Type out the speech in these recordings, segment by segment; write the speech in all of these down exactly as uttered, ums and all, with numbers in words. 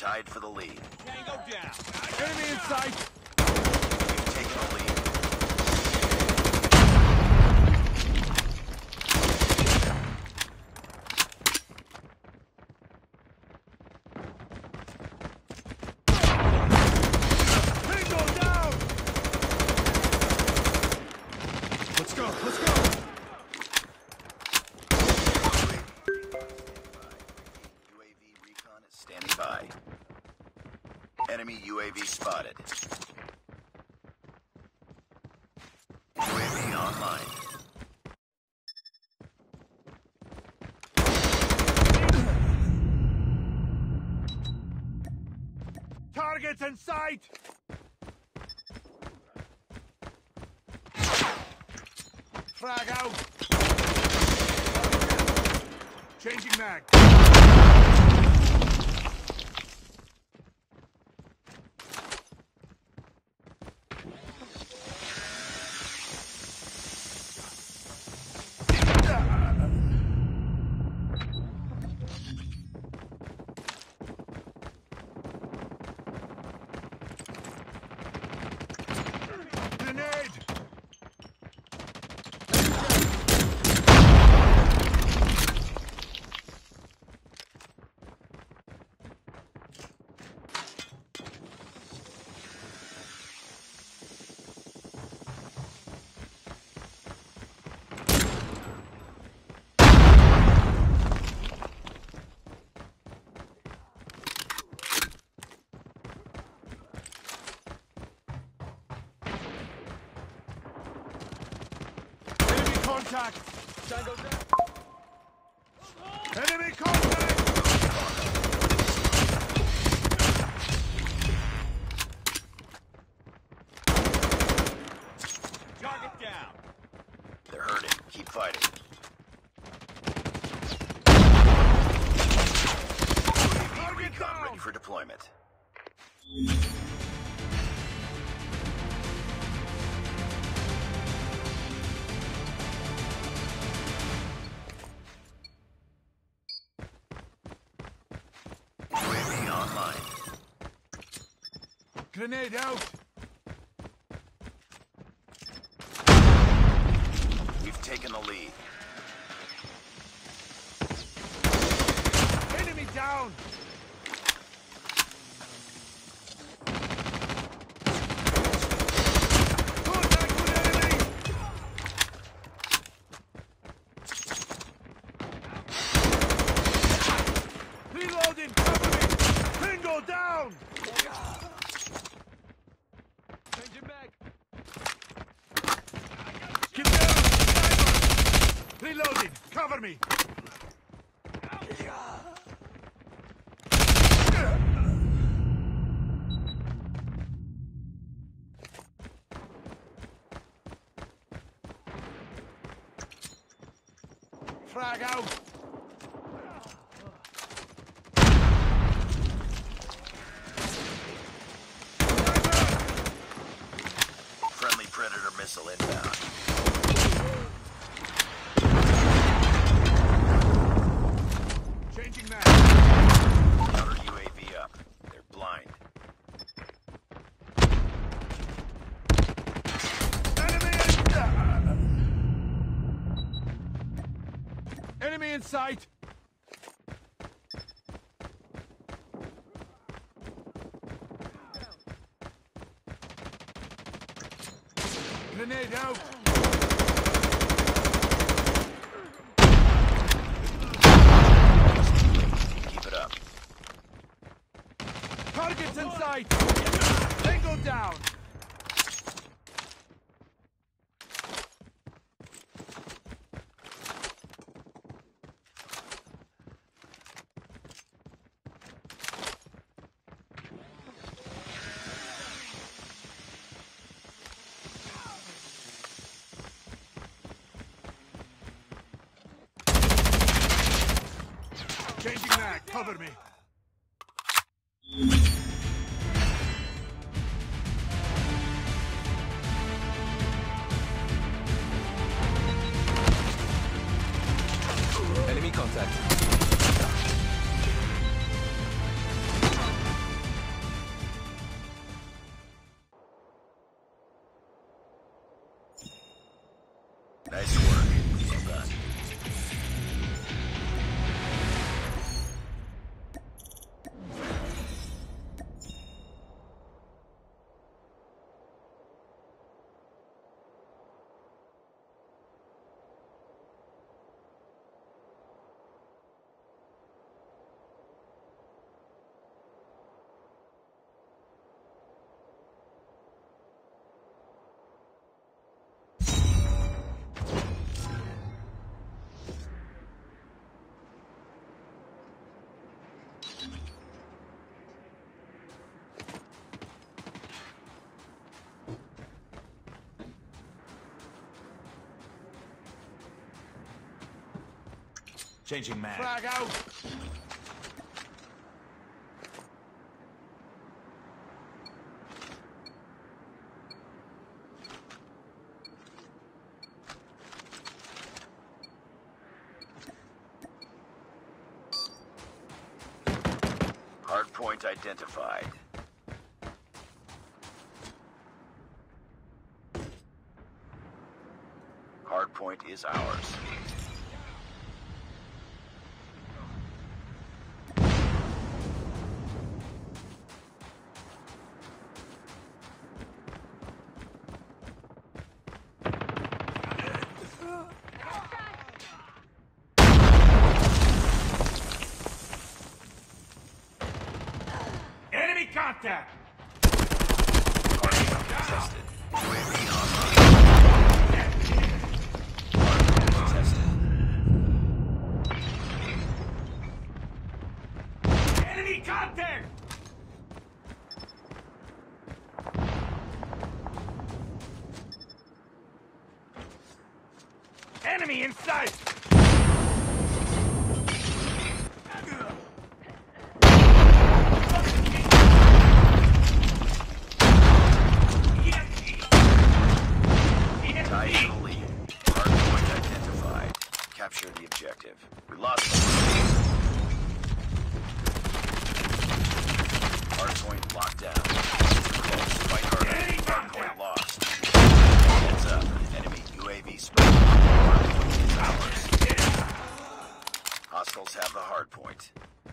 tied for the lead. Tango down. Enemy in sight. You've taken the lead. Tango down. Let's go. Let's go. U A V recon is standing by. Enemy U A V spotted. U A V online. Targets in sight. Frag out. Changing mag. Grenade! Contact! Tango down! Enemy contact! Target down. They're hurting. Keep fighting. U A V recon ready for deployment. U A V online. Grenade out! We've taken the lead. Enemy down! Contact with enemy! Reloading! Cover me! Tango down! Changing mag! Get down! Sniper! Reloading! Cover me! Frag out! Friendly Predator missile inbound. Changing mag! Counter U A V up. They're blind. Enemy in... Enemy in sight! Grenade out! Keep it up. Targets in sight! Tango down! Changing mag, cover me. Enemy contact. Changing mag. Flag out. Hardpoint identified. Hardpoint is ours. Enemy contact. Hardpoint contested. U A V online. Hardpoint contested. Enemy contact. Enemy in sight. Tied to the lead. Hardpoint identified. Capture the objective. We lost them. Hardpoint locked down. Too close. Fight harder. Hardpoint lost. Heads up. Enemy U A V spotted. Hardpoint is ours. Hostiles have the hardpoint.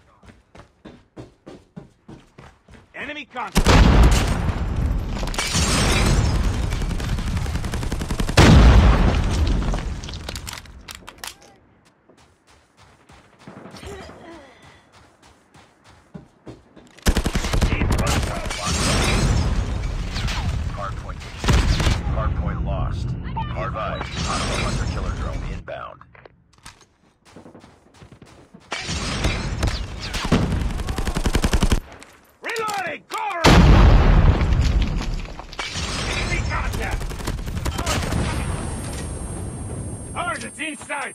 Enemy contact. Hardpoint contested. Hardpoint lost. Hardpoint. Honorable hunter killer drone inbound. Reloading! Cover! Enemy contact! Target's inside!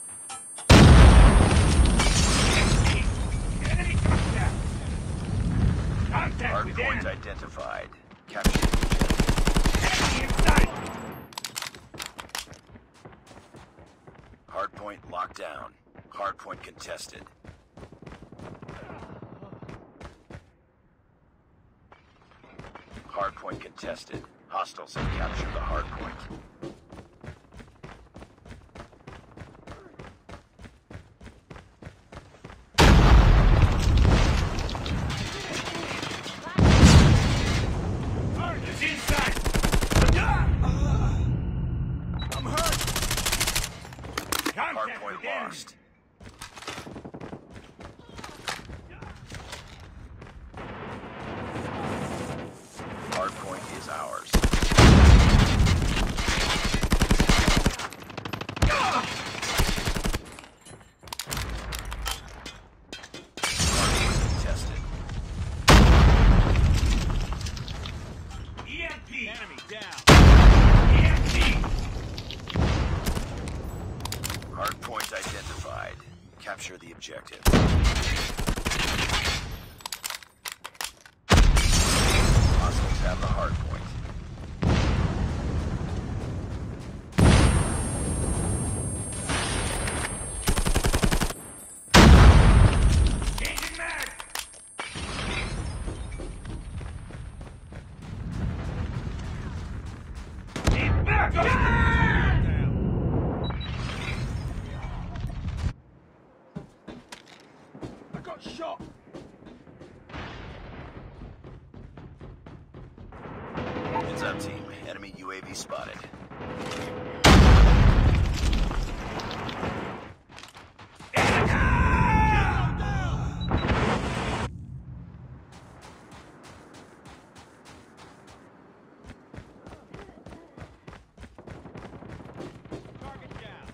Enemy, enemy contact! Contact with Hardpoint enemy! identified. Capture the objective. Enemy inside! Hardpoint locked down. Hardpoint contested. Hardpoint contested. Hostiles have captured the hardpoint. Target's inside! I'm hurt! Contact Hardpoint with enemy! lost. Hardpoint is ours. Hardpoint contested. E M P! Enemy down. E M P! Hardpoint identified. Capture the objective. Hostiles have the hardpoint. Changing mag! Need backup! I got shot! Heads up, team. Enemy U A V spotted. Target down.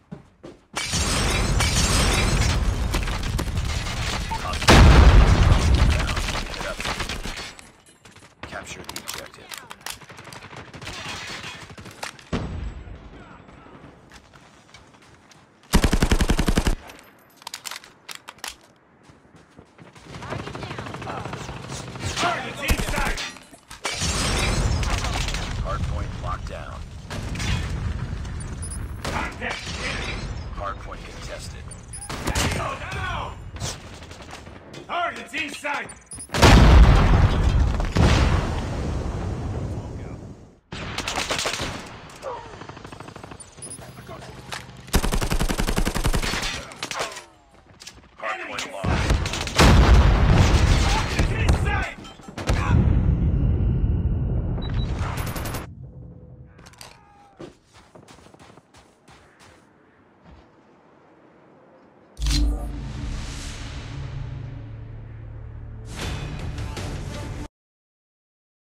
Head up. Capture the objective. Target's